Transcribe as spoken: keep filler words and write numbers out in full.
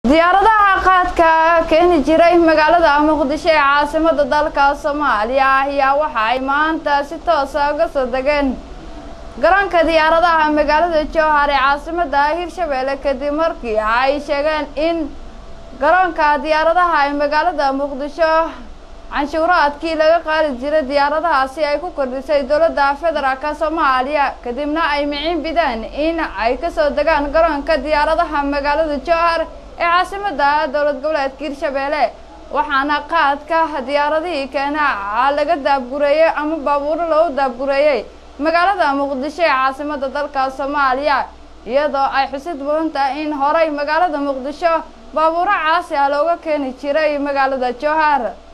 diyaaradaha qaadka keeni jiray magaalada Muqdisho ee caasimadda dalka Soomaaliya ayaa waxa ay maanta si toos ah uga soo degeen garoonka diyaaradaha magaalada Jowhar ee caasimadda Hirshabelle kadib markii ay sheegeen in garoonka diyaaradaha ee magaalada Muqdisho canshuuraadkii laga qaadi jiray diyaaradahaasi ay ku kordhisay dowladda federaalka Soomaaliya kadibna ay micin bidaan in ay ka soo degaan garoonka diyaaradaha magaalada Jowhar ee caasimadda dowlad goboleedka Hirshabelle waxaana qaadka diyaaradihii keena laga daabgureeyay ama baabuur loo daabgureeyay magaalada Muqdisho ee caasimadda dalka Soomaaliya iyadoo ay xusid mudan tahay in horay magaalada Muqdisho baabuur caasi ah looga keeni jiray magaalada Jowhar.